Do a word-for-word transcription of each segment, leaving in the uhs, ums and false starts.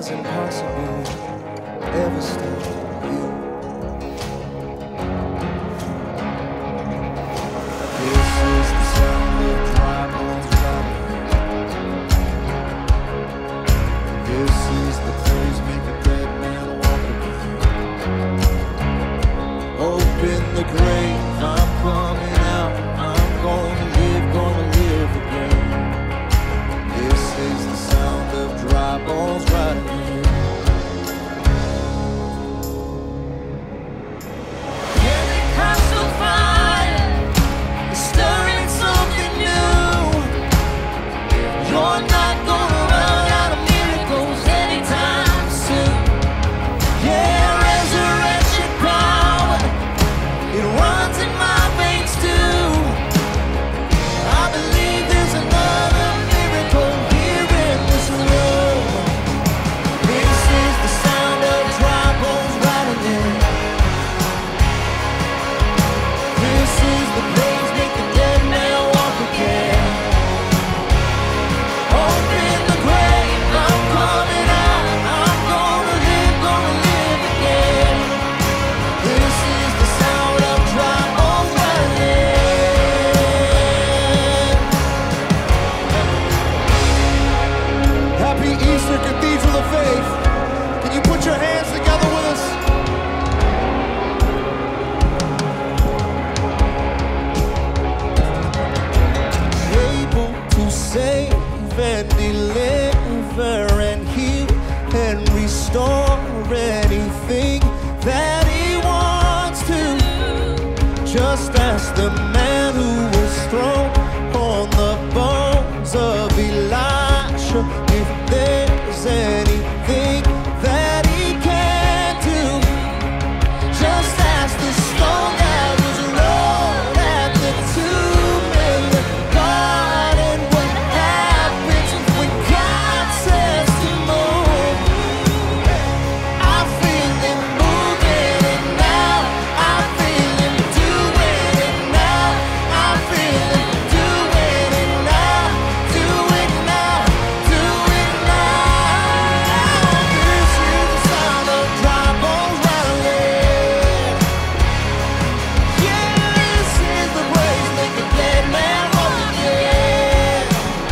is impossible ever stop you. This is the sound of dry bones rattling. This is the praise make a dead man walk again. Open the grave, I'm coming out. I'm gonna live, gonna live again. This is the sound of dry bones rattling. Pentecostal fire is stirring something new. You're not gonna run out of miracles anytime soon. Yeah, resurrection power, it runs in my veins too. I believe there's another miracle here in this room. This is the sound of dry bones rattling. This is the praise make the dead man walk again. Open the grave, I'm coming out. I'm gonna live, gonna live again. This is the sound of dry bones rattling. Happy Easter, Cathedral of Faith. Can you put your hands together with us? Able to save and deliver and heal and restore anything that He wants to. Just ask the man who was thrown on the bones of Elisha if there's anything that He can do. Just ask the stone that was rolled at the tomb in the garden what happens when God says to move. I feel Him moving it now. I feel Him doing it now. I feel Him doing it now. Do it now. Do it now. This is the sound of dry bones rattling. Yeah, this is the praise make a dead man walk again.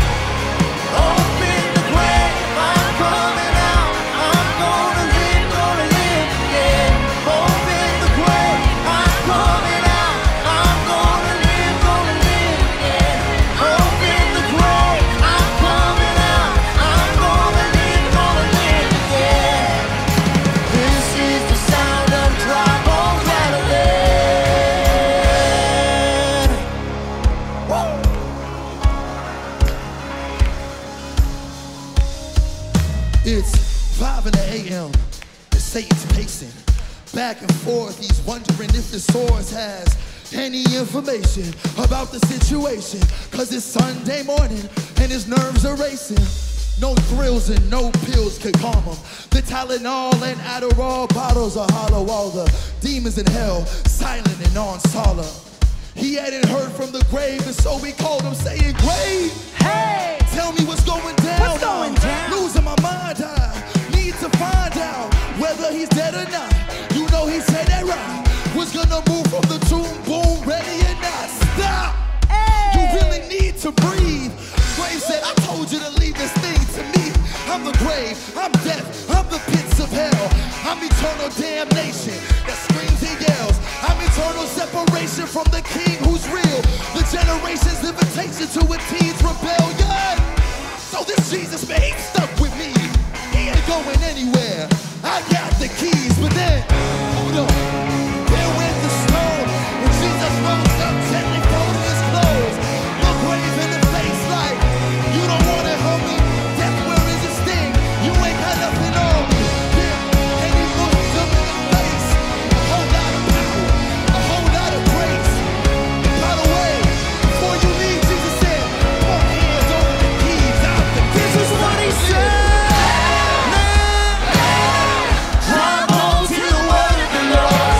Open the grave, I'm coming out. I'm gonna live, gonna live again. Open the grave, I'm coming out. I'm gonna live, gonna live again. Open the grave, I'm coming out. I'm gonna live, gonna live again. This is the sound of dry bones rattling. Woo! It's five in the a m and Satan's pacing back and forth. He's wondering if the source has any information about the situation. Cause it's Sunday morning and his nerves are racing. No thrills and no pills could calm him. The Tylenol and Adderall bottles are hollow. All the demons in hell silent and on solemn. He hadn't heard from the grave, and so we called him saying, "Grave, Hey! tell me what's going down. What's going down? Losing my mind, I need to find out whether he's dead or not. You know he said that right. Was gonna move from the tomb, boom, ready or not. Stop! You really need to breathe." Grave said, "I told you to leave this thing to me. I'm the grave, I'm death, I'm the pits of hell. I'm eternal damnation that screams and yells. I'm eternal separation from the King who's real. The generation's invitation to a teen's rebellion. So this Jesus, man, he's stuck with me. He ain't going anywhere. I got the keys, but then, hold on. There went the stone, and Jesus rose up, gently folding his clothes. Look grave in the face like, you don't want it, homie. Death, where is your sting? You ain't got nothing on me. Yeah, and he looks him in the face. A whole lot of power, a whole lot of grace. By the way, before you leave, Jesus said, "Put hands over the keys out the This is what He said. Dry bones, hear the word of the Lord.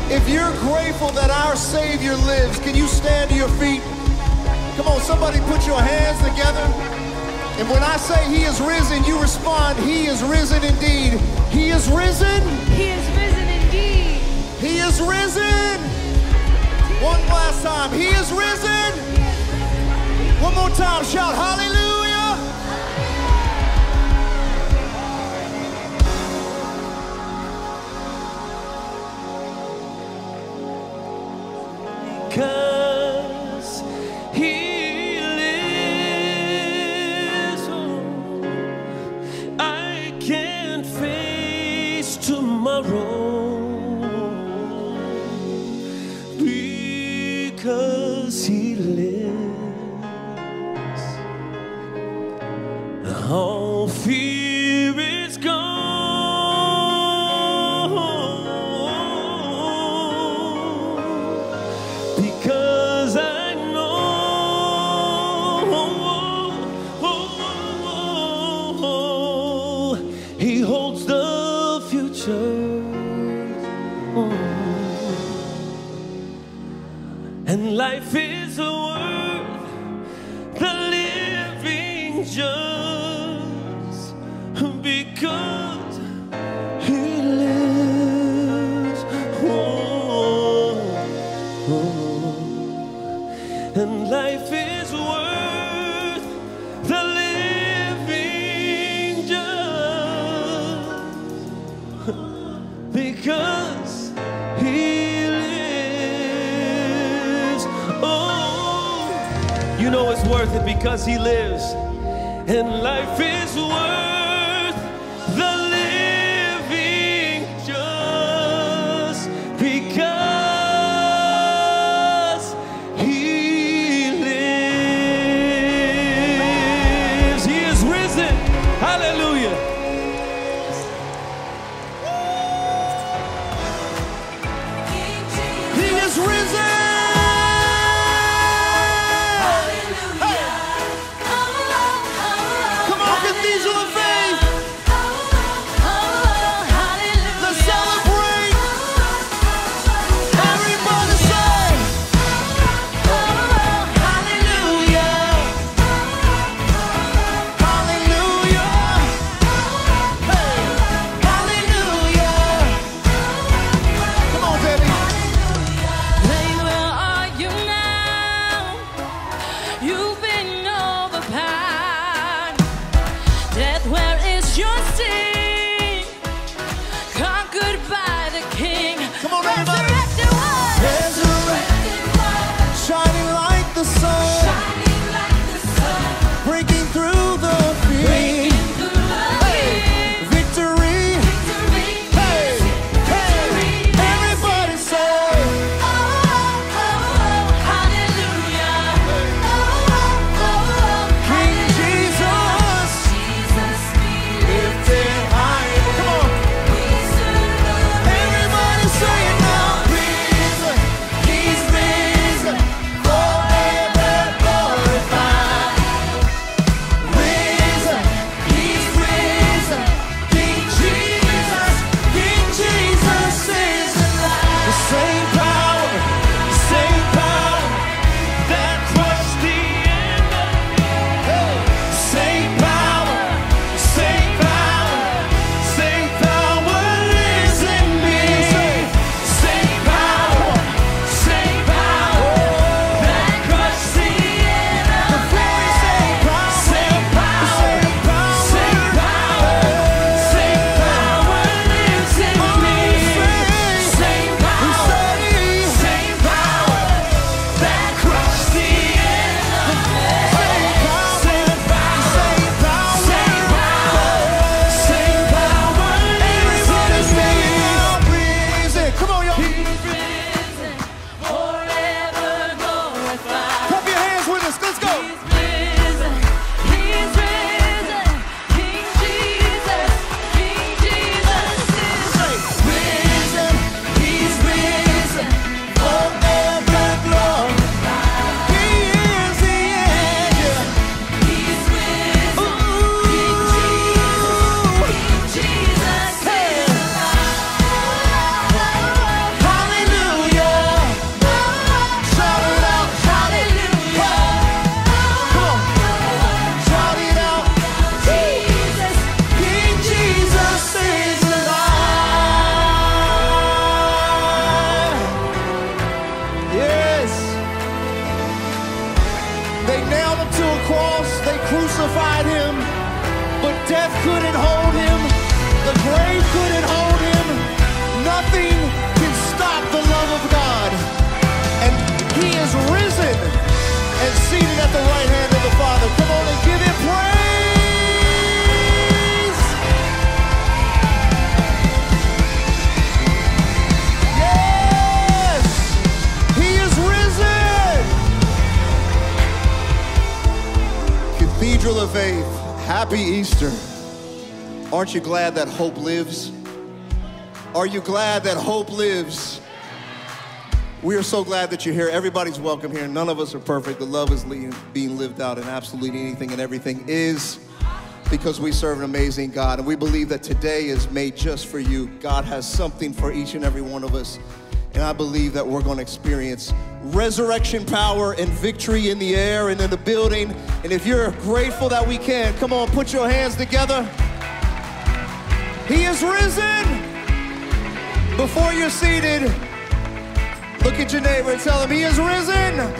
If you're grateful that our Savior lives, can you stand to your feet? Come on, somebody put your hands together. And when I say he is risen, you respond, he is risen indeed. He is risen. He is risen indeed. He is risen. One last time. He is risen. One more time. Shout hallelujah. Because he lives, oh, I can face tomorrow. Because he lives, all fear is gone. Because I know he holds the future. And life is worth the living just because he lives. Oh, oh. And life is worth the living just because he lives. Oh, you know it's worth it because he lives. And life is worth the living just because he lives. He is risen. Hallelujah. He is risen. Cathedral. Happy Easter. Aren't you glad that hope lives? Are you glad that hope lives? We are so glad that you're here. Everybody's welcome here. None of us are perfect. The love is being lived out, and absolutely anything and everything is because we serve an amazing God. And we believe that today is made just for you. God has something for each and every one of us. And I believe that we're going to experience resurrection power and victory in the air and in the building. And if you're grateful that we can, come on, put your hands together. He is risen. Before you're seated, look at your neighbor and tell him he is risen.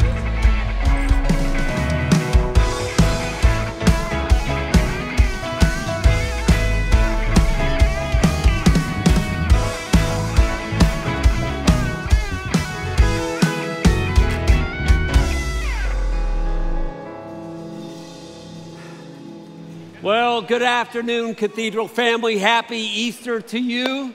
Well, good afternoon, Cathedral family. Happy Easter to you.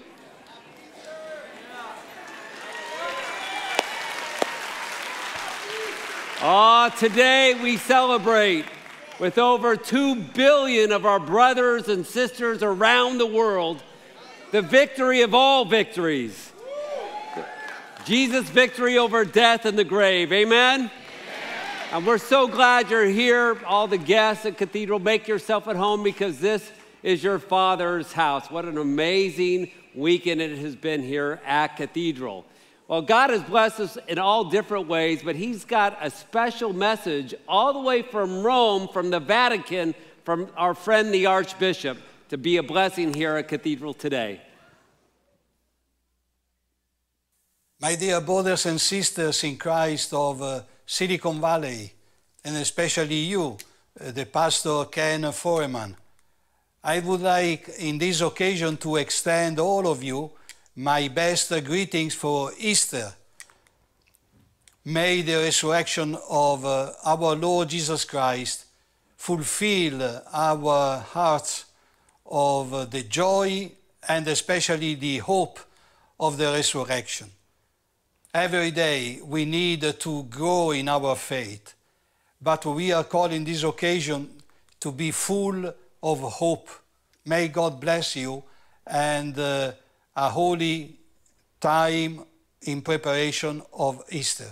Oh, today we celebrate with over two billion of our brothers and sisters around the world the victory of all victories. Jesus' victory over death and the grave. Amen? And we're so glad you're here, all the guests at Cathedral. Make yourself at home because this is your Father's house. What an amazing weekend it has been here at Cathedral. Well, God has blessed us in all different ways, but he's got a special message all the way from Rome, from the Vatican, from our friend the Archbishop, to be a blessing here at Cathedral today. My dear brothers and sisters in Christ of uh, Silicon Valley, and especially you, uh, the Pastor Ken Foreman, I would like in this occasion to extend all of you my best greetings for Easter. May the resurrection of uh, our Lord Jesus Christ fulfill our hearts of uh, the joy and especially the hope of the resurrection. Every day we need to grow in our faith, but we are called in this occasion to be full of hope. May God bless you and uh, a holy time in preparation of Easter.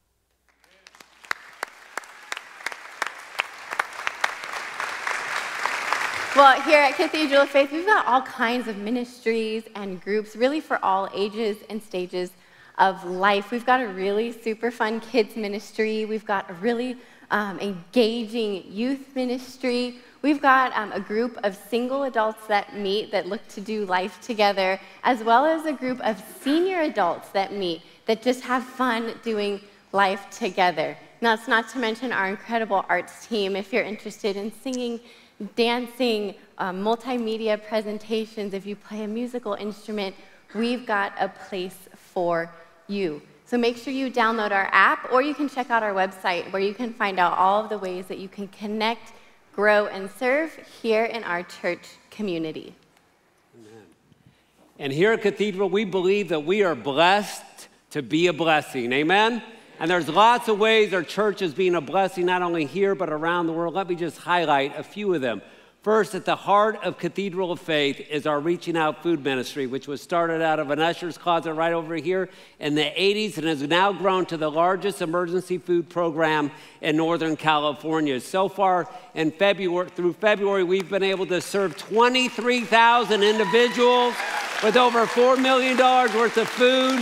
Well, here at Cathedral of Faith, we've got all kinds of ministries and groups, really for all ages and stages of life. We've got a really super fun kids ministry. We've got a really um, engaging youth ministry. We've got um, a group of single adults that meet that look to do life together, as well as a group of senior adults that meet that just have fun doing life together. Now, it's not to mention our incredible arts team. If you're interested in singing, dancing, um, multimedia presentations, if you play a musical instrument, we've got a place for you. So make sure you download our app, or you can check out our website where you can find out all of the ways that you can connect, grow, and serve here in our church community. Amen. And here at Cathedral, we believe that we are blessed to be a blessing. Amen? And there's lots of ways our church is being a blessing, not only here, but around the world. Let me just highlight a few of them. First, at the heart of Cathedral of Faith is our Reaching Out food ministry, which was started out of an usher's closet right over here in the eighties and has now grown to the largest emergency food program in Northern California. So far, in February, through February, we've been able to serve twenty-three thousand individuals with over four million dollars worth of food.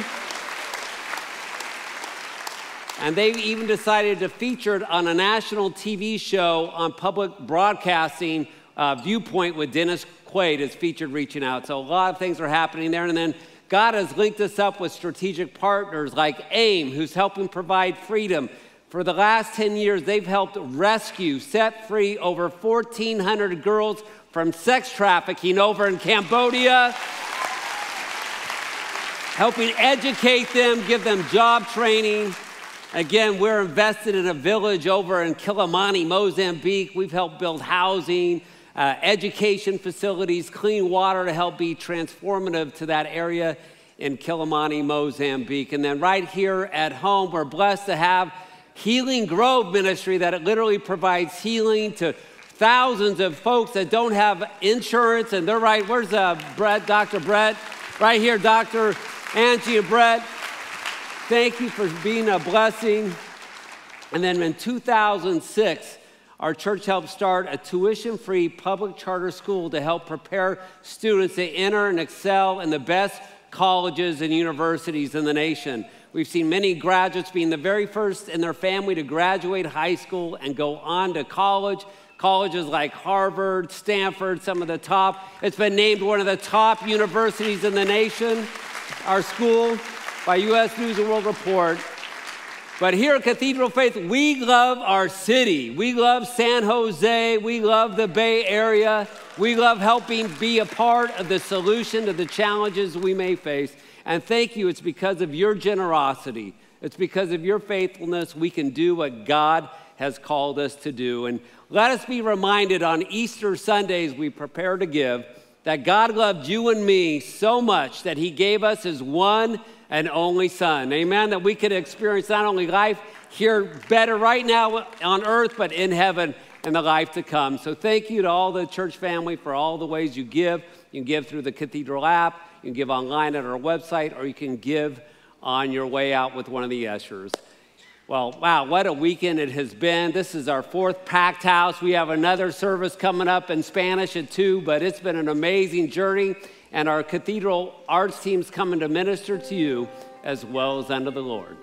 And they've even decided to feature it on a national T V show on public broadcasting, uh, Viewpoint with Dennis Quaid is featured Reaching Out. So a lot of things are happening there. And then God has linked us up with strategic partners like AIM, who's helping provide freedom. For the last ten years, they've helped rescue, set free over fourteen hundred girls from sex trafficking over in Cambodia, helping educate them, give them job training. Again, we're invested in a village over in Kilimani, Mozambique. We've helped build housing, uh, education facilities, clean water to help be transformative to that area in Kilimani, Mozambique. And then right here at home, we're blessed to have Healing Grove Ministry that it literally provides healing to thousands of folks that don't have insurance, and they're right. Where's uh, Brett, Doctor Brett? Right here, Doctor Angie and Brett. Thank you for being a blessing. And then in two thousand six, our church helped start a tuition-free public charter school to help prepare students to enter and excel in the best colleges and universities in the nation. We've seen many graduates being the very first in their family to graduate high school and go on to college. Colleges like Harvard, Stanford, some of the top. It's been named one of the top universities in the nation, our school, by U S News and World Report. But here at Cathedral Faith, we love our city. We love San Jose. We love the Bay Area. We love helping be a part of the solution to the challenges we may face. And thank you. It's because of your generosity. It's because of your faithfulness we can do what God has called us to do. And let us be reminded on Easter Sundays we prepare to give that God loved you and me so much that he gave us his one and only Son. Amen? That we could experience not only life here better right now on earth, but in heaven and the life to come. So thank you to all the church family for all the ways you give. You can give through the Cathedral app, you can give online at our website, or you can give on your way out with one of the ushers. Well, wow, what a weekend it has been. This is our fourth packed house. We have another service coming up in Spanish at two, but it's been an amazing journey. And our Cathedral arts team's coming to minister to you as well as unto the Lord.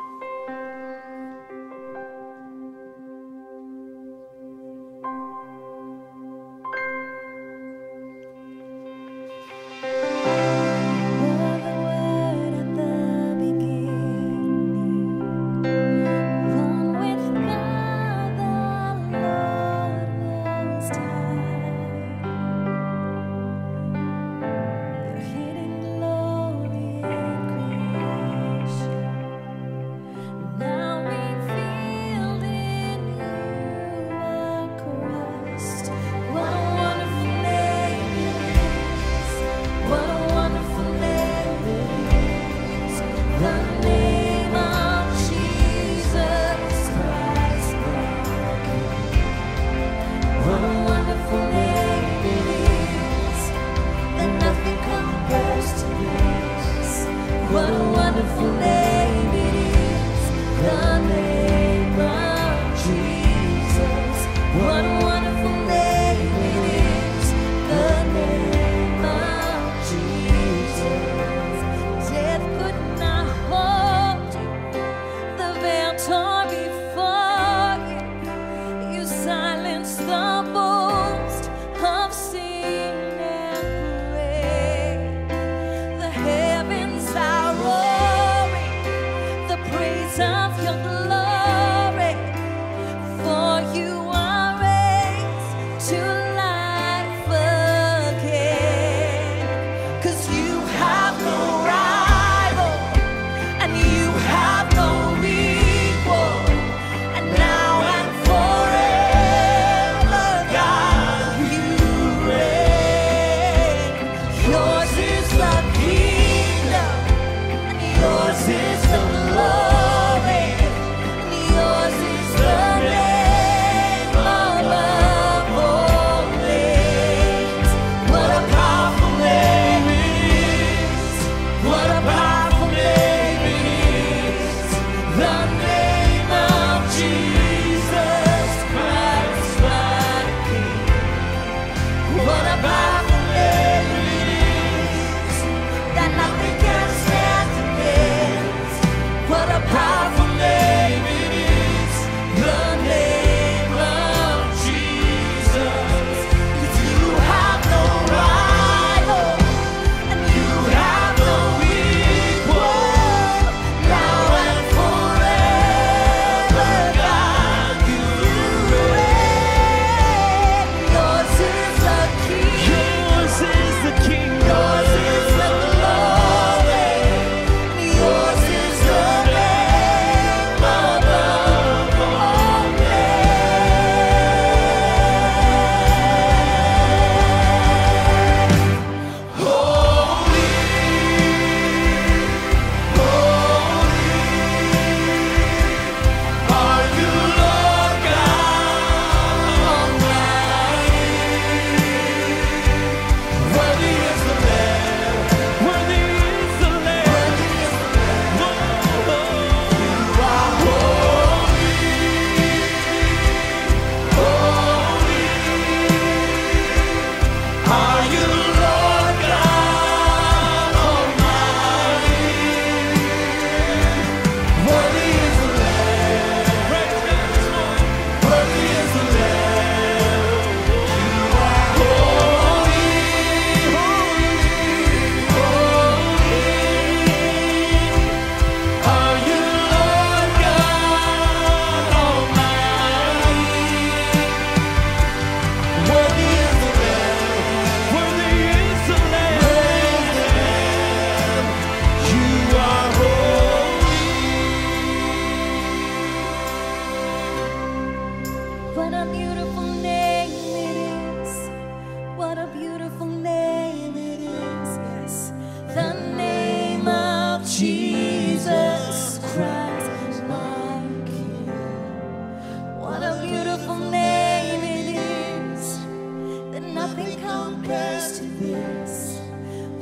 What a powerful name it is.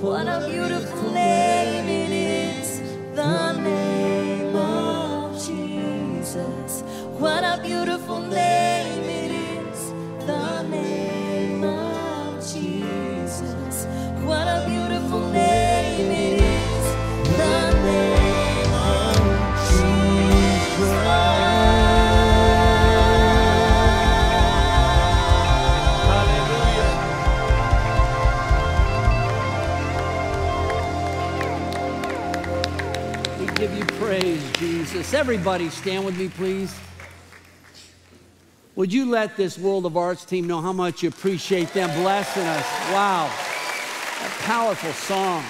What a beautiful name it is, the name of Jesus. What a beautiful name it is, the name of Jesus. What a beautiful name it is, the name of Jesus. We give you praise, Jesus. Everybody stand with me, please. Would you let this World of Arts team know how much you appreciate them blessing us? Wow, a powerful song.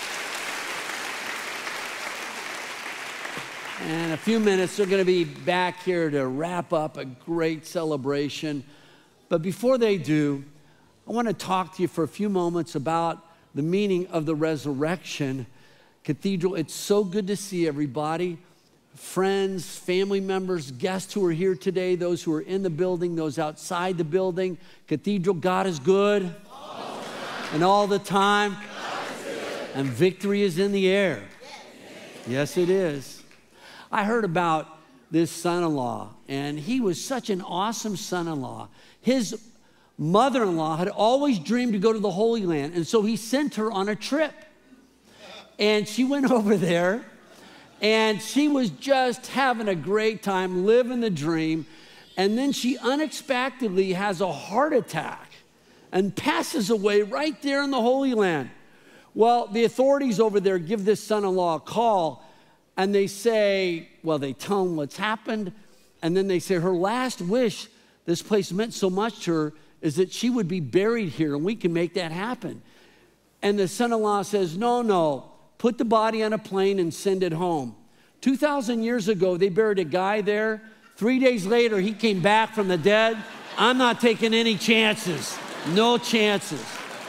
And in a few minutes, they're going to be back here to wrap up a great celebration. But before they do, I want to talk to you for a few moments about the meaning of the resurrection. Cathedral, it's so good to see everybody, friends, family members, guests who are here today, those who are in the building, those outside the building. Cathedral, God is good. All and all the time. And victory is in the air. Yes, it is. I heard about this son-in-law, and he was such an awesome son-in-law. His mother-in-law had always dreamed to go to the Holy Land, and so he sent her on a trip. And she went over there, and she was just having a great time, living the dream. And then she unexpectedly has a heart attack and passes away right there in the Holy Land. Well, the authorities over there give this son-in-law a call, and they say, well, they tell him what's happened, and then they say her last wish, this place meant so much to her, is that she would be buried here, and we can make that happen. And the son-in-law says, no, no. Put the body on a plane and send it home. two thousand years ago, they buried a guy there. Three days later, he came back from the dead. I'm not taking any chances. No chances.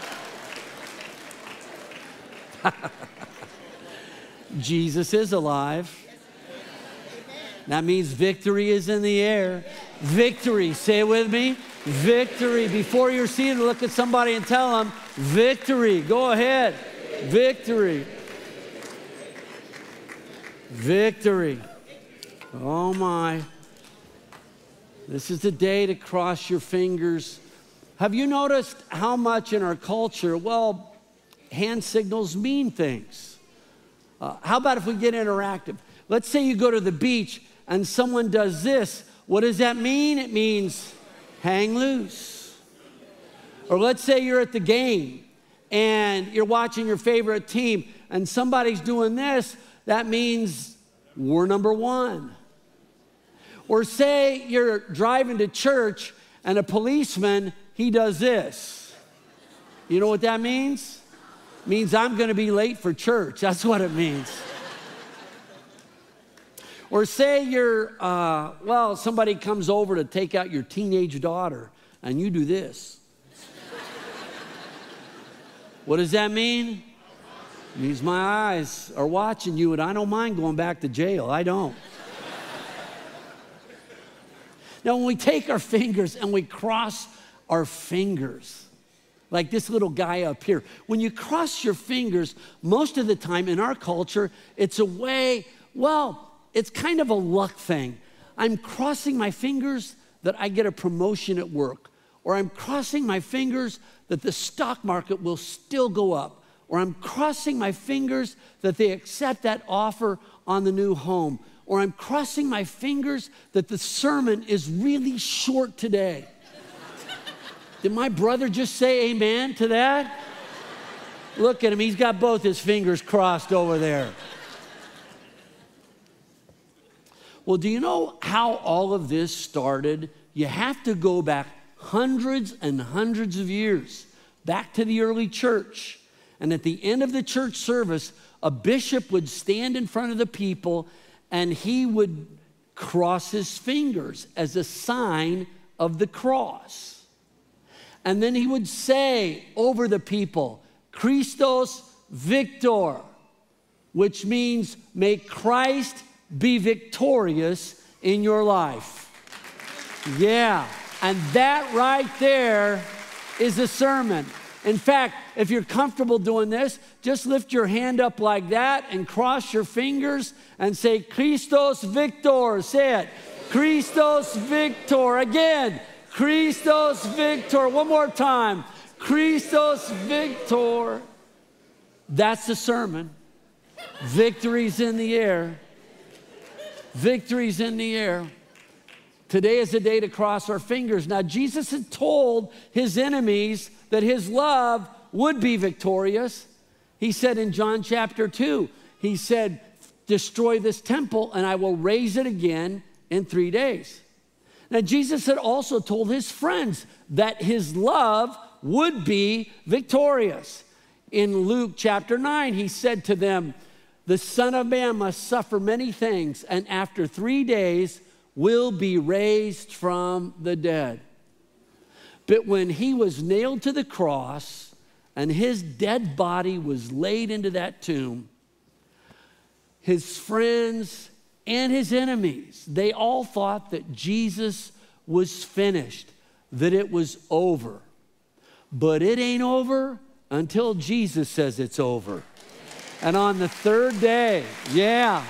Jesus is alive. That means victory is in the air. Victory, say it with me. Victory. Before you're seated, look at somebody and tell them, victory. Go ahead. Victory. Victory. Oh my. This is the day to cross your fingers. Have you noticed how much in our culture, well, hand signals mean things? Uh, how about if we get interactive? Let's say you go to the beach and someone does this. What does that mean? It means hang loose. Or let's say you're at the game and you're watching your favorite team and somebody's doing this. That means we're number one. Or say you're driving to church and a policeman, he does this. You know what that means? It means I'm going to be late for church. That's what it means. Or say you're, uh, well, somebody comes over to take out your teenage daughter and you do this. What does that mean? It means my eyes are watching you, and I don't mind going back to jail. I don't. Now, when we take our fingers and we cross our fingers, like this little guy up here, when you cross your fingers, most of the time in our culture, it's a way, well, it's kind of a luck thing. I'm crossing my fingers that I get a promotion at work, or I'm crossing my fingers that the stock market will still go up, or I'm crossing my fingers that they accept that offer on the new home, or I'm crossing my fingers that the sermon is really short today. Did my brother just say amen to that? Look at him, he's got both his fingers crossed over there. Well, do you know how all of this started? You have to go back hundreds and hundreds of years, back to the early church. And at the end of the church service, a bishop would stand in front of the people and he would cross his fingers as a sign of the cross. And then he would say over the people, Christos Victor, which means may Christ be victorious in your life. Yeah, and that right there is a sermon. In fact, if you're comfortable doing this, just lift your hand up like that and cross your fingers and say, Christos Victor. Say it. Christos Victor. Again, Christos Victor. One more time. Christos Victor. That's the sermon. Victory's in the air. Victory's in the air. Today is a day to cross our fingers. Now, Jesus had told his enemies that his love would be victorious. He said in John chapter two, he said, destroy this temple and I will raise it again in three days. Now, Jesus had also told his friends that his love would be victorious. In Luke chapter nine, he said to them, the Son of Man must suffer many things, and after three days will be raised from the dead. But when he was nailed to the cross and his dead body was laid into that tomb, his friends and his enemies, they all thought that Jesus was finished, that it was over. But it ain't over until Jesus says it's over. And on the third day, yeah,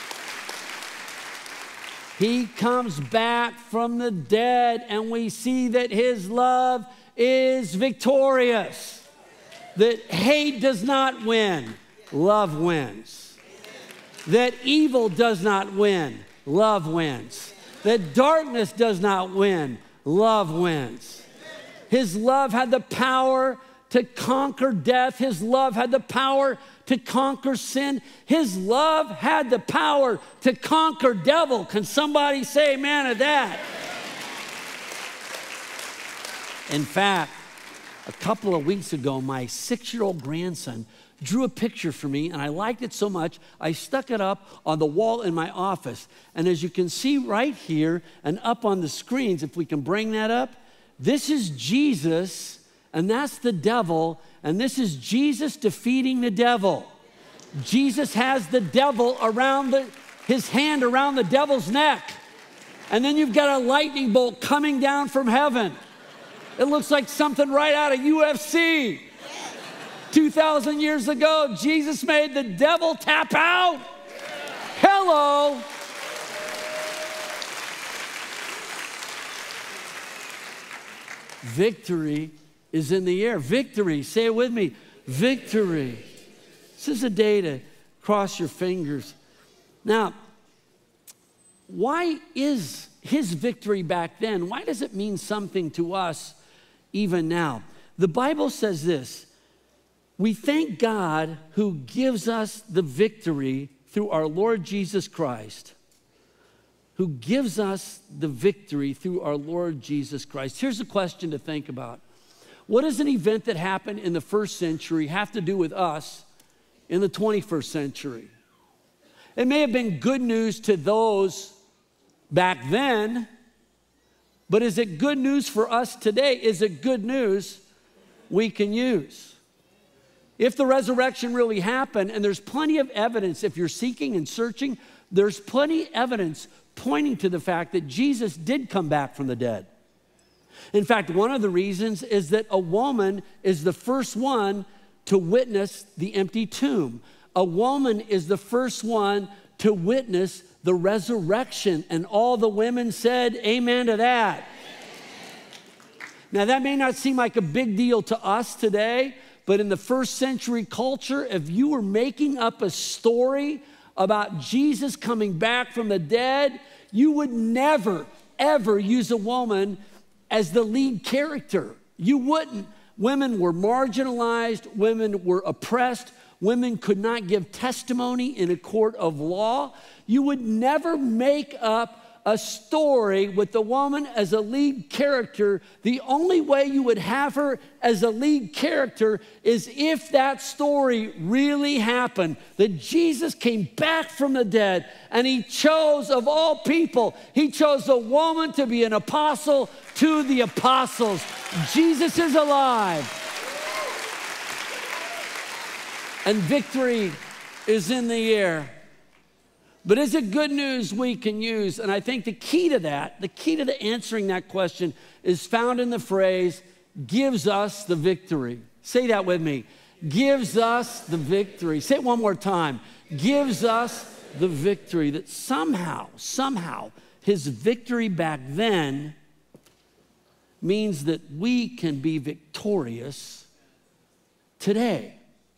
he comes back from the dead, and we see that his love is victorious. That hate does not win, love wins. That evil does not win, love wins. That darkness does not win, love wins. His love had the power to conquer death. His love had the power to conquer sin. His love had the power to conquer devil. Can somebody say amen to that? In fact, a couple of weeks ago, my six-year-old grandson drew a picture for me, and I liked it so much, I stuck it up on the wall in my office. And as you can see right here and up on the screens, if we can bring that up, this is Jesus, and that's the devil, and this is Jesus defeating the devil. Jesus has the devil around the, his hand around the devil's neck. And then you've got a lightning bolt coming down from heaven. It looks like something right out of U F C. two thousand years ago, Jesus made the devil tap out. Hello. Victory is in the air. Victory. Say it with me. Victory. This is a day to cross your fingers. Now, why is his victory back then, why does it mean something to us even now? The Bible says this: we thank God who gives us the victory through our Lord Jesus Christ. Who gives us the victory through our Lord Jesus Christ. Here's a question to think about. What does an event that happened in the first century have to do with us in the twenty-first century? It may have been good news to those back then, but is it good news for us today? Is it good news we can use? If the resurrection really happened, and there's plenty of evidence, if you're seeking and searching, there's plenty of evidence pointing to the fact that Jesus did come back from the dead. In fact, one of the reasons is that a woman is the first one to witness the empty tomb. A woman is the first one to witness the resurrection, and all the women said amen to that. Now, that may not seem like a big deal to us today, but in the first century culture, if you were making up a story about Jesus coming back from the dead, you would never, ever use a woman as the lead character. You wouldn't. Women were marginalized. Women were oppressed. Women could not give testimony in a court of law. You would never make up a story with the woman as a lead character. The only way you would have her as a lead character is if that story really happened, that Jesus came back from the dead, and he chose, of all people, he chose a woman to be an apostle to the apostles. Jesus is alive. And victory is in the air. But is it good news we can use? And I think the key to that, the key to the answering that question is found in the phrase, gives us the victory. Say that with me. Gives us the victory. Say it one more time. Gives us the victory. That somehow, somehow, his victory back then means that we can be victorious today.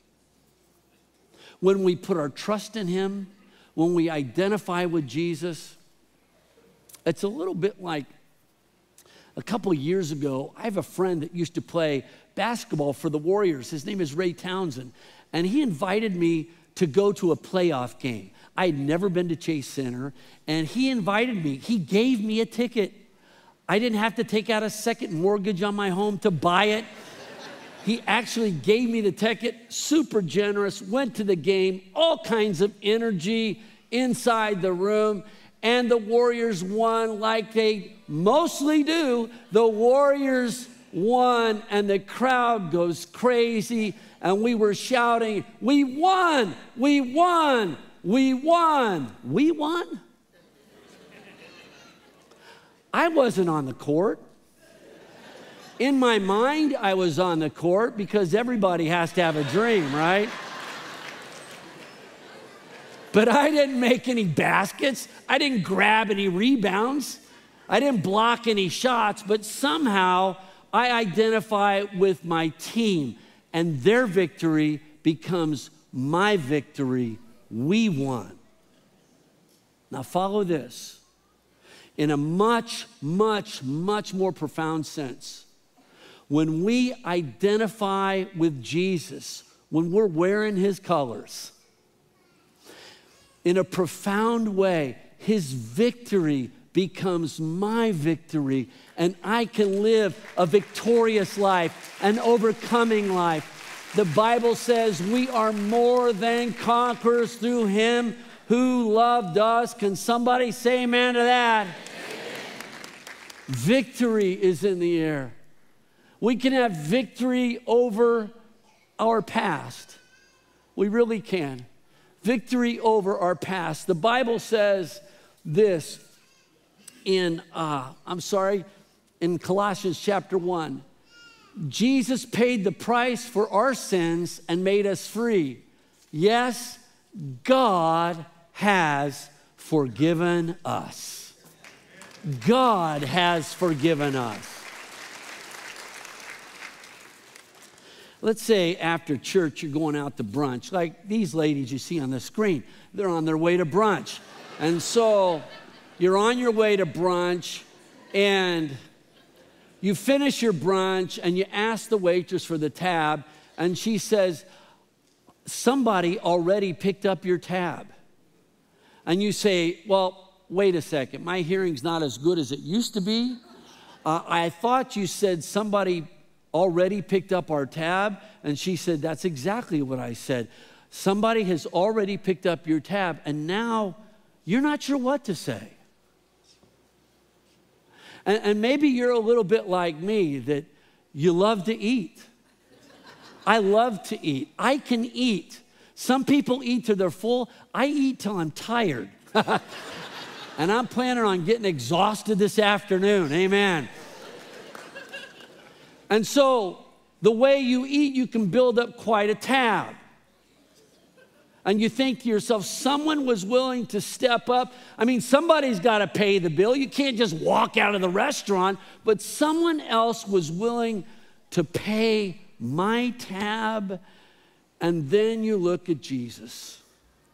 When we put our trust in him, when we identify with Jesus, it's a little bit like a couple of years ago, I have a friend that used to play basketball for the Warriors. His name is Ray Townsend, and he invited me to go to a playoff game. I had never been to Chase Center, and he invited me. He gave me a ticket. I didn't have to take out a second mortgage on my home to buy it. He actually gave me the ticket, super generous, went to the game, all kinds of energy inside the room, and the Warriors won like they mostly do. The Warriors won, and the crowd goes crazy, and we were shouting, "We won! We won! We won!" We won? I wasn't on the court. In my mind, I was on the court because everybody has to have a dream, right? But I didn't make any baskets. I didn't grab any rebounds. I didn't block any shots, but somehow I identify with my team, and their victory becomes my victory. We won. Now follow this. In a much, much, much more profound sense, when we identify with Jesus, when we're wearing his colors, in a profound way, his victory becomes my victory, and I can live a victorious life, an overcoming life. The Bible says we are more than conquerors through him who loved us. Can somebody say amen to that? Amen. Victory is in the air. We can have victory over our past. We really can. Victory over our past. The Bible says this in, uh, I'm sorry, in Colossians chapter one. Jesus paid the price for our sins and made us free. Yes, God has forgiven us. God has forgiven us. Let's say after church you're going out to brunch, like these ladies you see on the screen. They're on their way to brunch. And so you're on your way to brunch, and you finish your brunch, and you ask the waitress for the tab, and she says, somebody already picked up your tab. And you say, well, wait a second, my hearing's not as good as it used to be. Uh, I thought you said somebody already picked up our tab. And she said, that's exactly what I said. Somebody has already picked up your tab, and now you're not sure what to say. And, and maybe you're a little bit like me, that you love to eat. I love to eat. I can eat. Some people eat till they're full. I eat till I'm tired. And I'm planning on getting exhausted this afternoon. Amen. And so the way you eat, you can build up quite a tab. And you think to yourself, someone was willing to step up. I mean, somebody's got to pay the bill. You can't just walk out of the restaurant. But someone else was willing to pay my tab. And then you look at Jesus.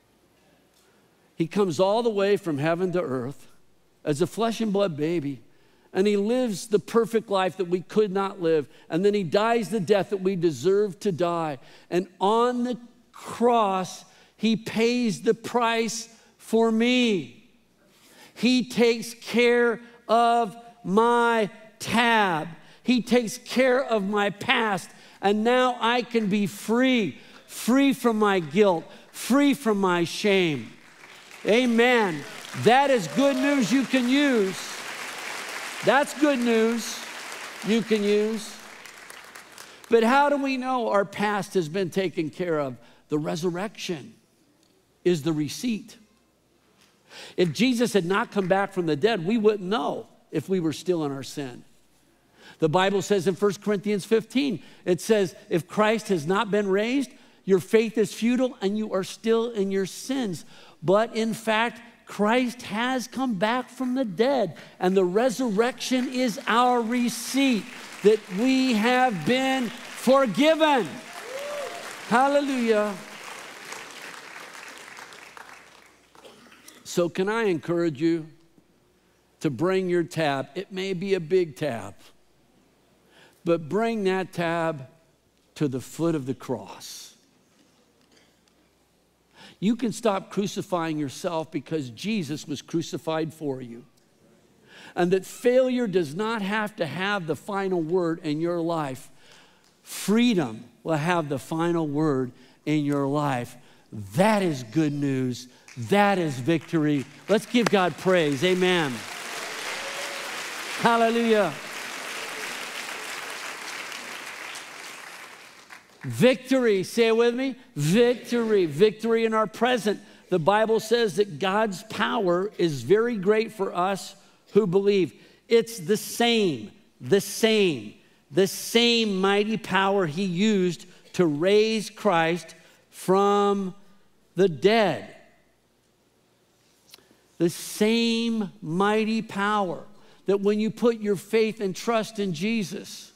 He comes all the way from heaven to earth as a flesh and blood baby. And he lives the perfect life that we could not live. And then he dies the death that we deserve to die. And on the cross, he pays the price for me. He takes care of my tab. He takes care of my past. And now I can be free, free from my guilt, free from my shame. Amen. That is good news you can use. That's good news you can use. But how do we know our past has been taken care of? The resurrection is the receipt. If Jesus had not come back from the dead, we wouldn't know if we were still in our sin. The Bible says in First Corinthians fifteen, it says, if Christ has not been raised, your faith is futile and you are still in your sins. But in fact, Christ has come back from the dead, and the resurrection is our receipt that we have been forgiven. Hallelujah. So can I encourage you to bring your tab? It may be a big tab, but bring that tab to the foot of the cross. You can stop crucifying yourself because Jesus was crucified for you. And that failure does not have to have the final word in your life. Freedom will have the final word in your life. That is good news. That is victory. Let's give God praise. Amen. Hallelujah. Victory, say it with me. Victory, victory in our present. The Bible says that God's power is very great for us who believe. It's the same, the same, the same mighty power he used to raise Christ from the dead. The same mighty power that when you put your faith and trust in Jesus,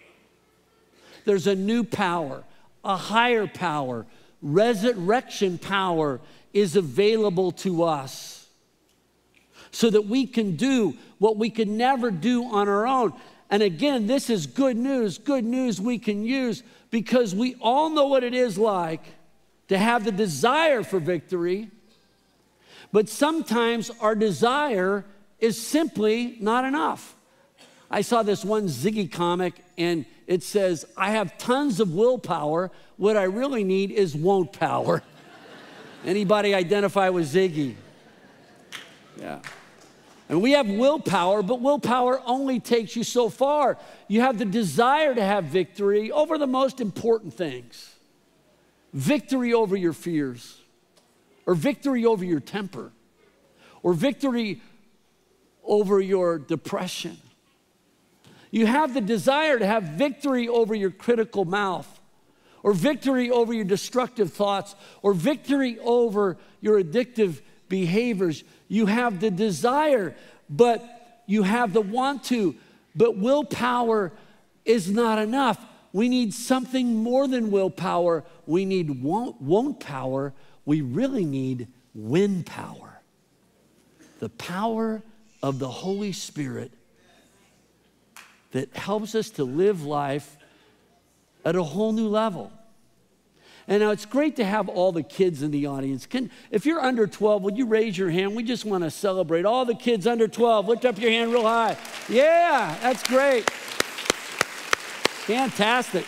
there's a new power, a higher power. Resurrection power is available to us so that we can do what we could never do on our own. And again, this is good news, good news we can use because we all know what it is like to have the desire for victory, but sometimes our desire is simply not enough. I saw this one Ziggy comic, and it says, I have tons of willpower. What I really need is won't power. Anybody identify with Ziggy? Yeah. And we have willpower, but willpower only takes you so far. You have the desire to have victory over the most important things. Victory over your fears, or victory over your temper, or victory over your depression. You have the desire to have victory over your critical mouth, or victory over your destructive thoughts, or victory over your addictive behaviors. You have the desire, but you have the want to, but willpower is not enough. We need something more than willpower. We need won't, won't power. We really need win power. The power of the Holy Spirit that helps us to live life at a whole new level. And now it's great to have all the kids in the audience. Can, if you're under twelve, would you raise your hand? We just want to celebrate all the kids under twelve. Lift up your hand real high. Yeah, that's great. Fantastic.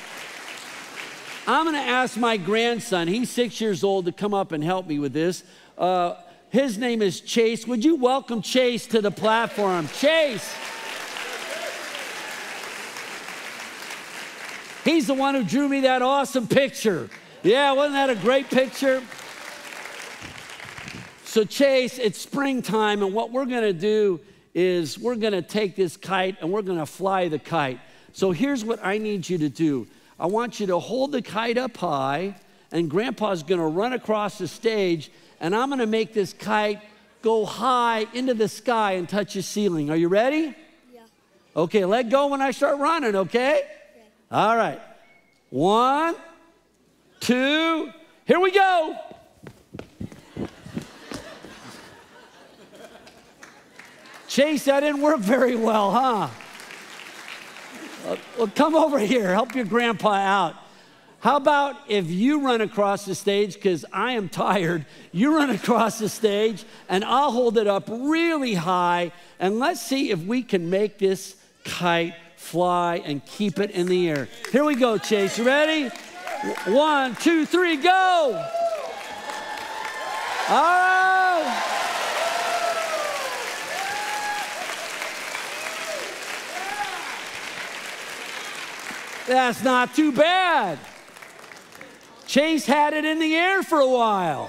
I'm going to ask my grandson, he's six years old, to come up and help me with this. Uh, his name is Chase. Would you welcome Chase to the platform? Chase. He's the one who drew me that awesome picture. Yeah, wasn't that a great picture? So Chase, it's springtime, and what we're gonna do is we're gonna take this kite and we're gonna fly the kite. So here's what I need you to do. I want you to hold the kite up high, and Grandpa's gonna run across the stage, and I'm gonna make this kite go high into the sky and touch the ceiling. Are you ready? Yeah. Okay, let go when I start running, okay? All right. One, two, here we go. Chase, that didn't work very well, huh? Well, come over here. Help your grandpa out. How about if you run across the stage, because I am tired, you run across the stage, and I'll hold it up really high, and let's see if we can make this kite fly and keep it in the air. Here we go, Chase. You ready? One, two, three, go! All right. That's not too bad. Chase had it in the air for a while,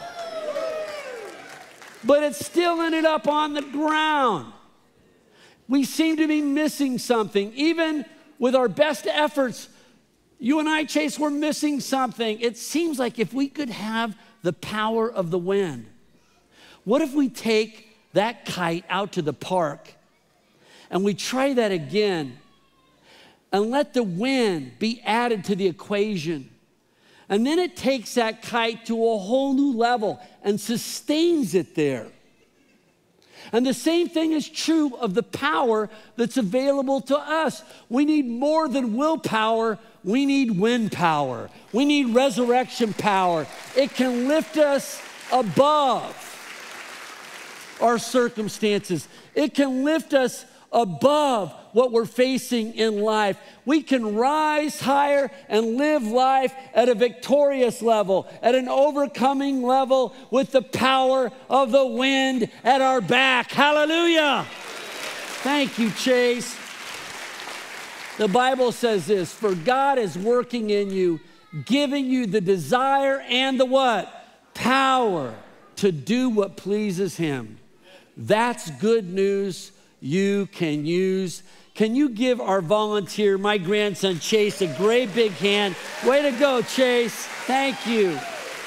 but it still ended up on the ground. We seem to be missing something. Even with our best efforts, you and I, Chase, we're missing something. It seems like if we could have the power of the wind, what if we take that kite out to the park and we try that again and let the wind be added to the equation? And then it takes that kite to a whole new level and sustains it there. And the same thing is true of the power that's available to us. We need more than willpower. We need wind power. We need resurrection power. It can lift us above our circumstances. It can lift us above what we're facing in life. We can rise higher and live life at a victorious level, at an overcoming level with the power of the wind at our back. Hallelujah. Thank you, Chase. The Bible says this, for God is working in you, giving you the desire and the what? Power to do what pleases him. That's good news you can use. Can you give our volunteer, my grandson Chase, a great big hand? Way to go, Chase. Thank you.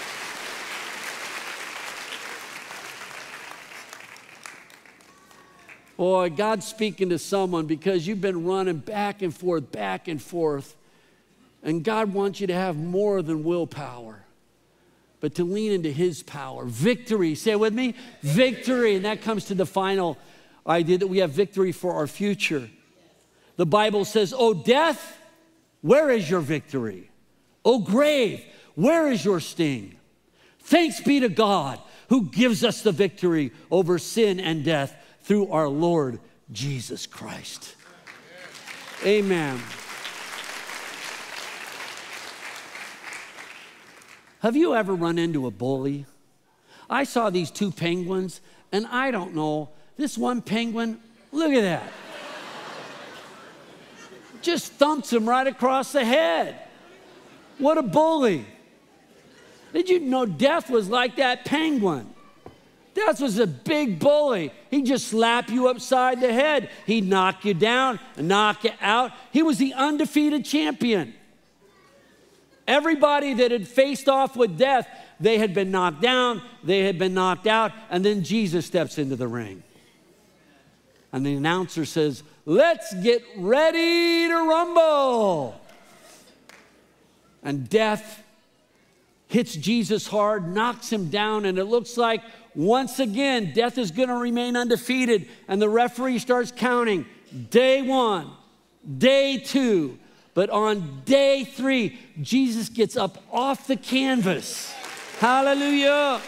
Boy, God's speaking to someone because you've been running back and forth, back and forth. And God wants you to have more than willpower, but to lean into his power. Victory, say it with me, victory. And that comes to the final idea that we have victory for our future. The Bible says, "O death, where is your victory? O grave, where is your sting? Thanks be to God who gives us the victory over sin and death through our Lord Jesus Christ." Amen. Have you ever run into a bully? I saw these two penguins, and I don't know, this one penguin, look at that. Just thumps him right across the head. What a bully. Did you know Death was like that penguin? Death was a big bully. He'd just slap you upside the head. He'd knock you down, knock you out. He was the undefeated champion. Everybody that had faced off with death, they had been knocked down, they had been knocked out, and then Jesus steps into the ring. And the announcer says, "Let's get ready to rumble." And death hits Jesus hard, knocks him down, and it looks like once again, death is going to remain undefeated. And the referee starts counting day one, day two. But on day three, Jesus gets up off the canvas. Hallelujah.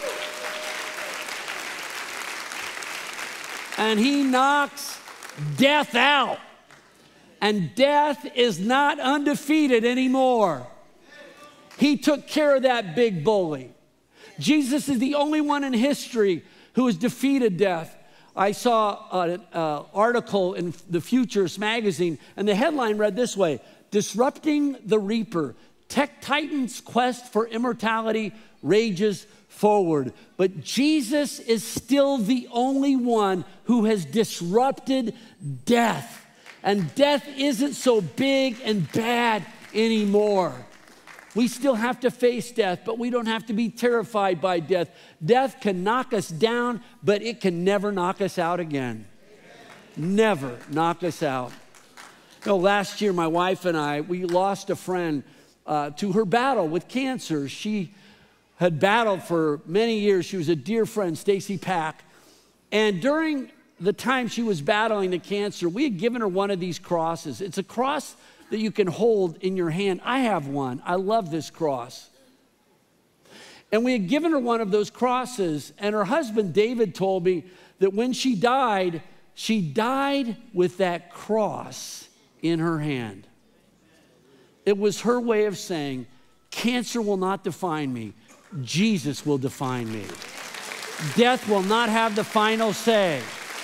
And he knocks death out. And death is not undefeated anymore. He took care of that big bully. Jesus is the only one in history who has defeated death. I saw an uh, article in the Futures magazine, and the headline read this way: "Disrupting the Reaper, Tech Titan's quest for immortality rages forward." But Jesus is still the only one who has disrupted death. And death isn't so big and bad anymore. We still have to face death, but we don't have to be terrified by death. Death can knock us down, but it can never knock us out again. Never knock us out. You know, last year, my wife and I, we lost a friend uh, to her battle with cancer. She had battled for many years. She was a dear friend, Stacy Pack. And during the time she was battling the cancer, we had given her one of these crosses. It's a cross that you can hold in your hand. I have one. I love this cross. And we had given her one of those crosses, and her husband, David, told me that when she died, she died with that cross in her hand. It was her way of saying, cancer will not define me. Jesus will define me. Death will not have the final say.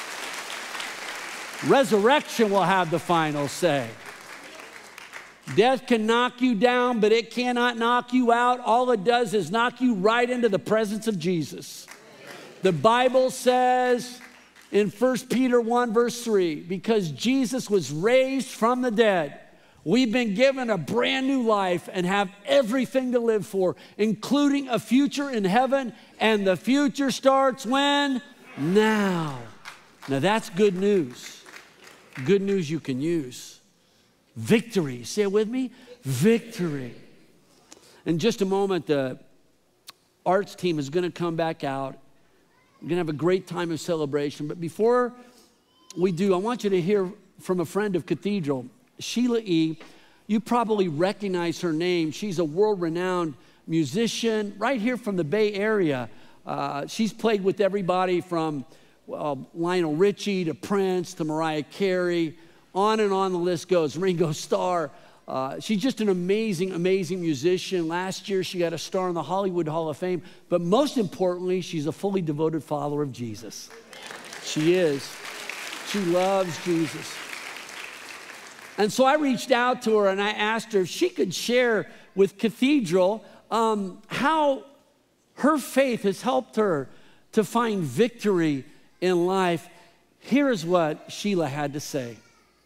Resurrection will have the final say. Death can knock you down, but it cannot knock you out. All it does is knock you right into the presence of Jesus. The Bible says in First Peter one, verse three, because Jesus was raised from the dead, we've been given a brand new life and have everything to live for, including a future in heaven, and the future starts when? Now. Now that's good news. Good news you can use. Victory. Say it with me. Victory. In just a moment, the arts team is going to come back out. We're going to have a great time of celebration. But before we do, I want you to hear from a friend of Cathedral, Sheila E. You probably recognize her name. She's a world-renowned musician right here from the Bay Area. Uh, she's played with everybody from well, Lionel Richie to Prince to Mariah Carey. On and on the list goes. Ringo Starr. Uh, she's just an amazing, amazing musician. Last year, she got a star in the Hollywood Hall of Fame. But most importantly, she's a fully devoted follower of Jesus. She is. She loves Jesus. And so I reached out to her and I asked her if she could share with Cathedral um, how her faith has helped her to find victory in life. Here is what Sheila had to say.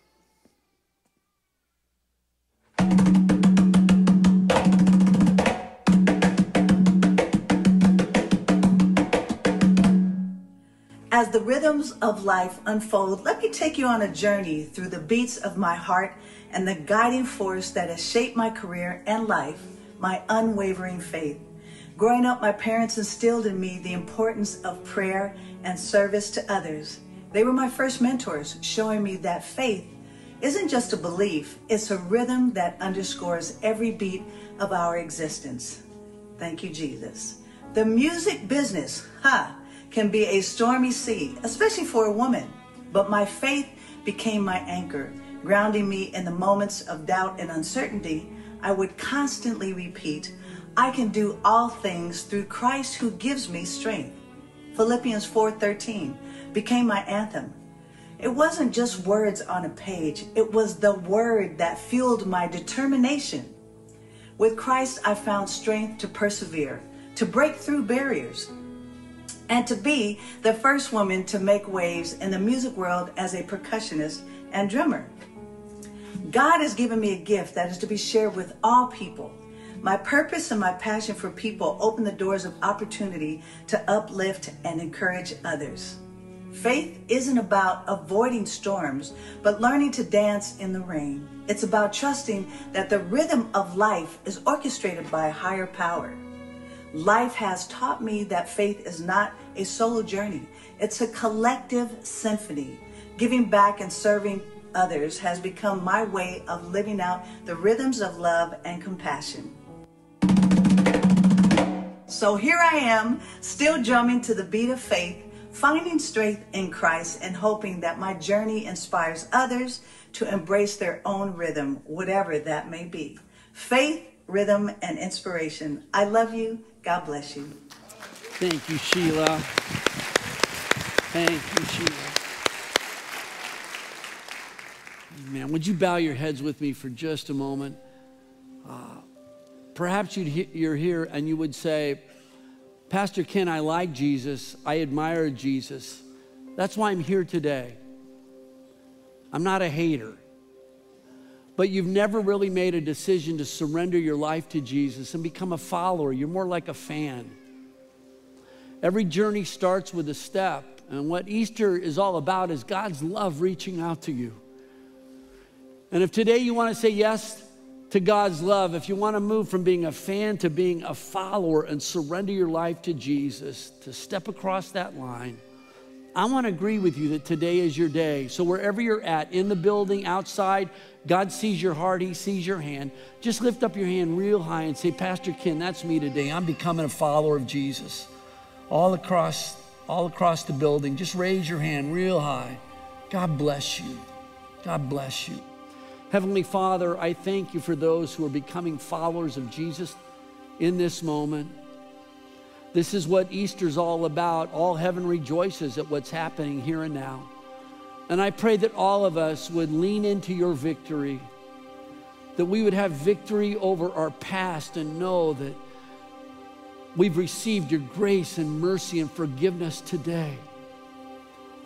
As the rhythms of life unfold, let me take you on a journey through the beats of my heart and the guiding force that has shaped my career and life, my unwavering faith. Growing up, my parents instilled in me the importance of prayer and service to others. They were my first mentors, showing me that faith isn't just a belief, it's a rhythm that underscores every beat of our existence. Thank you, Jesus. The music business, ha, can be a stormy sea, especially for a woman. But my faith became my anchor, grounding me in the moments of doubt and uncertainty. I would constantly repeat, I can do all things through Christ who gives me strength. Philippians four thirteen became my anthem. It wasn't just words on a page, it was the word that fueled my determination. With Christ, I found strength to persevere, to break through barriers, and to be the first woman to make waves in the music world as a percussionist and drummer. God has given me a gift that is to be shared with all people. My purpose and my passion for people open the doors of opportunity to uplift and encourage others. Faith isn't about avoiding storms, but learning to dance in the rain. It's about trusting that the rhythm of life is orchestrated by a higher power. Life has taught me that faith is not a solo journey. It's a collective symphony. Giving back and serving others has become my way of living out the rhythms of love and compassion. So here I am, still drumming to the beat of faith, finding strength in Christ and hoping that my journey inspires others to embrace their own rhythm, whatever that may be. Faith, rhythm, and inspiration. I love you. God bless you. Thank you, Sheila. Thank you, Sheila. Man, would you bow your heads with me for just a moment? Uh, perhaps you'd he- you're here and you would say, Pastor Ken, I like Jesus. I admire Jesus. That's why I'm here today. I'm not a hater. But you've never really made a decision to surrender your life to Jesus and become a follower. You're more like a fan. Every journey starts with a step. And what Easter is all about is God's love reaching out to you. And if today you want to say yes to God's love, if you want to move from being a fan to being a follower and surrender your life to Jesus, to step across that line, I want to agree with you that today is your day. So wherever you're at, in the building, outside, God sees your heart, He sees your hand. Just lift up your hand real high and say, Pastor Ken, that's me today. I'm becoming a follower of Jesus. All across, all across the building, just raise your hand real high. God bless you. God bless you. Heavenly Father, I thank you for those who are becoming followers of Jesus in this moment. This is what Easter's all about. All heaven rejoices at what's happening here and now. And I pray that all of us would lean into your victory, that we would have victory over our past and know that we've received your grace and mercy and forgiveness today.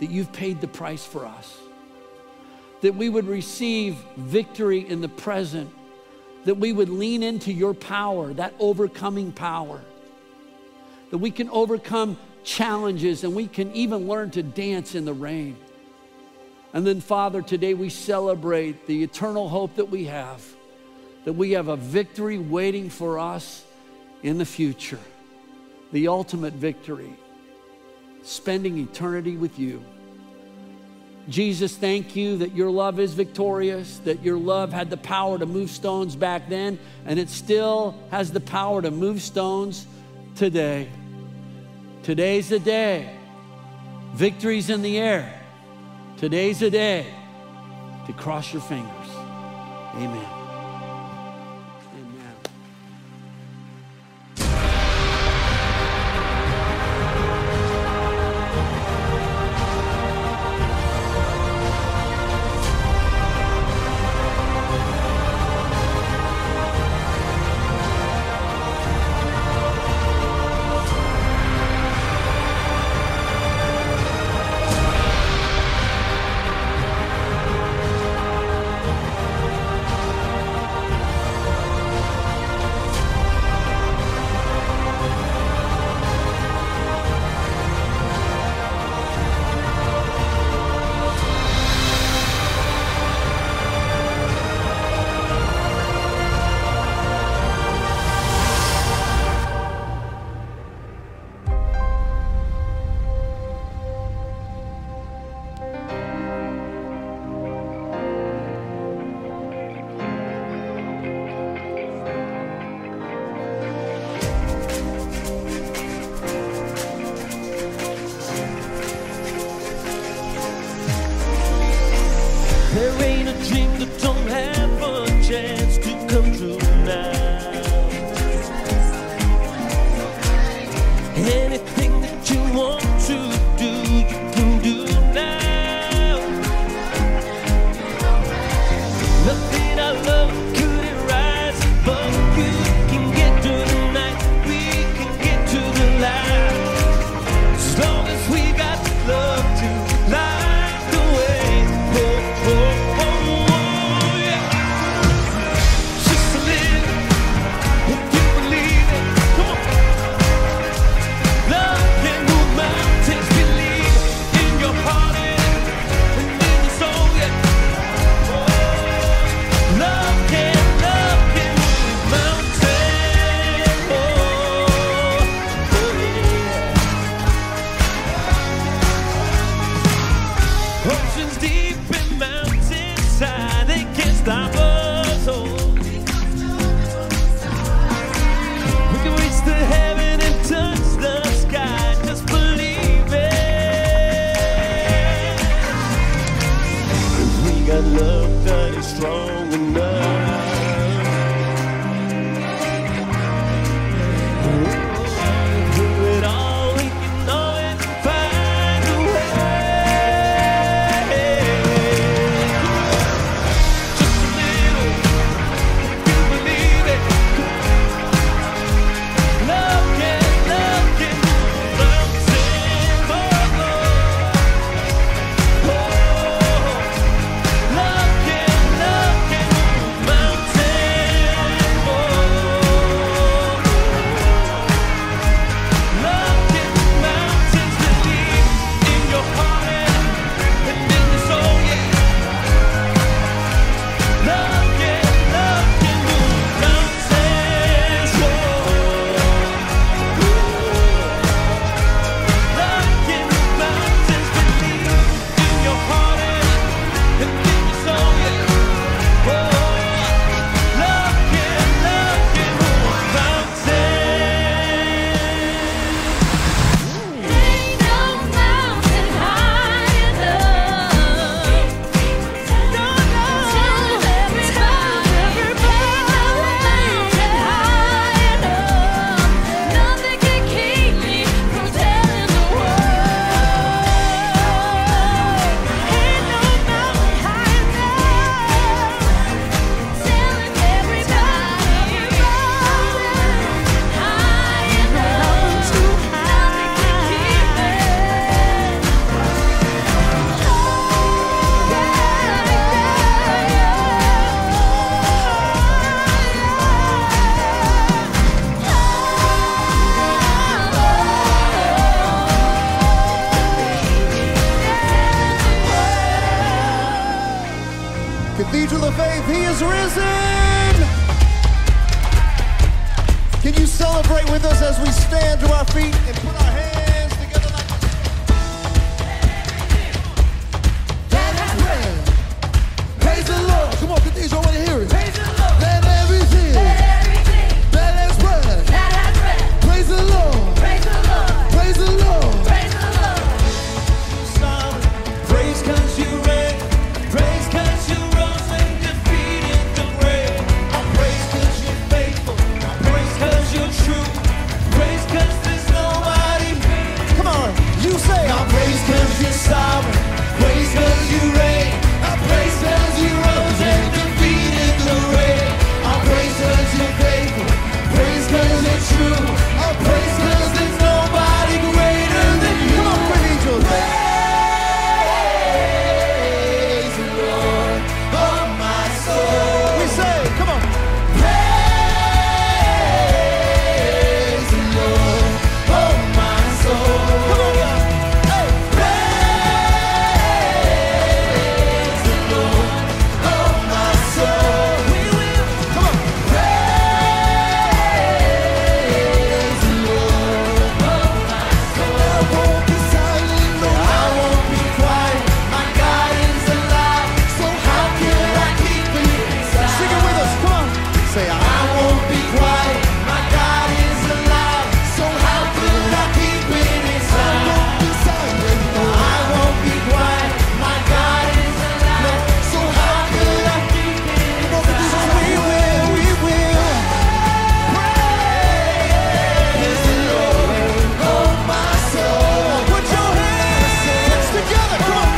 that you've paid the price for us. That we would receive victory in the present, that we would lean into your power, that overcoming power, that we can overcome challenges and we can even learn to dance in the rain. And then, Father, today we celebrate the eternal hope that we have, that we have a victory waiting for us in the future, the ultimate victory, spending eternity with you. Jesus, thank you that your love is victorious, that your love had the power to move stones back then, and it still has the power to move stones today. Today's the day. Victory's in the air. Today's the day to cross your fingers. Amen. Amen. There ain't a dream that don't have a chance to come true now. Anything that you want to do, you can do now. Nothing I love could rise above you. Can get to the night, we can get to the light. As long as we got love to light the way. Oh, oh, oh, oh, yeah. Just a little, if you believe it. Come on. Love. with us as we stand to our feet and put our hands together like Let us pray. Praise the Lord. Come on, Cathedral, I want to hear it. Praise the Lord. Let everything. Let everything. Let us pray. Let us pray. Praise the Lord. Praise the Lord. Praise the Lord. Praise the Lord. Praise 'cause you reign. Praise 'cause you rose and defeated the grave. I praise 'cause you're faithful. I praise 'cause you're true. Praise 'cause there's nobody. Come on, you say. I praise 'cause you're sovereign. Praise 'cause you reign. I praise 'cause you rose and defeated the grave. I praise 'cause you're faithful. Praise 'cause you're true. I praise 'cause there's nobody greater than you. Come on, Cathedral. Praise the Lord, oh my soul. We say, come on. Praise the Lord, oh my soul. Come on, y'all. Hey. Praise the Lord, oh my soul. We will. Come on. Praise the Lord, oh my soul. I won't be silent, no. I won't be quiet. My God is alive. So how can I keep it inside? Sing it with us. Come on. Say, I I won't be quiet. My God is alive. So how could I keep it inside? Be silent, no. I won't be quiet. My God is alive. So how could I keep it inside? we will, we will. Praise the Lord, oh my soul. Put your hands together. Come on.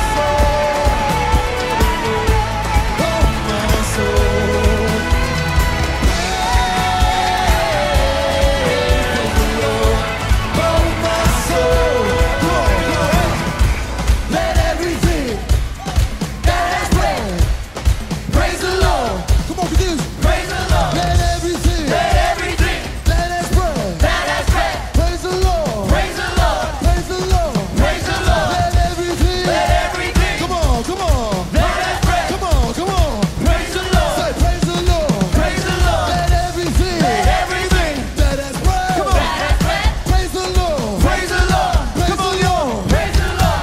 Let everything that has breath praise the Lord. Come on, Cathedral. Praise the Lord. Let everything Let everything that has breath that has breath praise the Lord. praise the Lord. Praise the Lord. Praise the Lord. Let everything. Let everything Come on, come on. that has breath Come on, come on. praise the Lord. Say praise the Lord. Praise the Lord. Let everything Let everything that has breath that has breath praise the Lord. praise the Lord. Praise the Lord. Praise the Lord.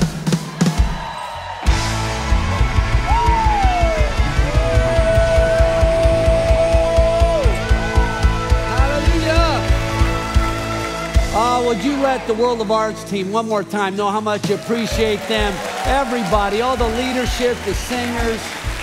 Hallelujah. Oh, would you let the World of Arts team one more time know how much you appreciate them? Everybody, all the leadership, the singers.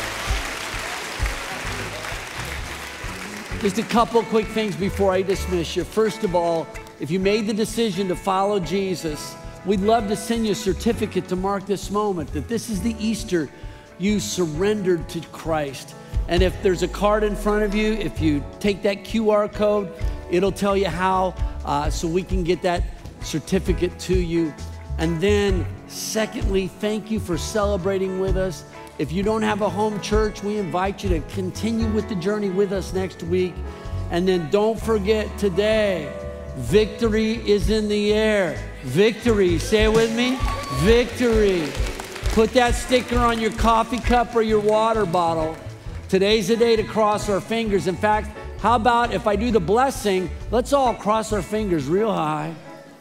Just a couple quick things before I dismiss you. First of all, if you made the decision to follow Jesus, we'd love to send you a certificate to mark this moment, that this is the Easter you surrendered to Christ. And if there's a card in front of you, if you take that Q R code, it'll tell you how, uh, so we can get that certificate to you. And then secondly, thank you for celebrating with us. If you don't have a home church, we invite you to continue with the journey with us next week. And then don't forget today, victory is in the air. Victory, say it with me, victory. Put that sticker on your coffee cup or your water bottle. Today's the day to cross our fingers. In fact, how about if I do the blessing, let's all cross our fingers real high.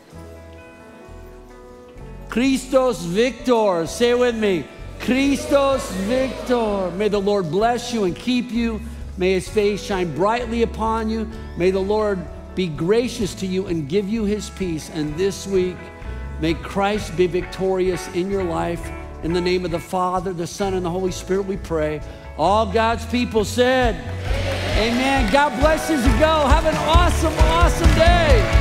Christos Victor, say it with me. Christos Victor. May the Lord bless you and keep you. May his face shine brightly upon you. May the Lord be gracious to you and give you his peace. And this week, may Christ be victorious in your life. In the name of the Father, the Son, and the Holy Spirit, we pray. All God's people said, amen. God bless you as you go. Have an awesome, awesome day.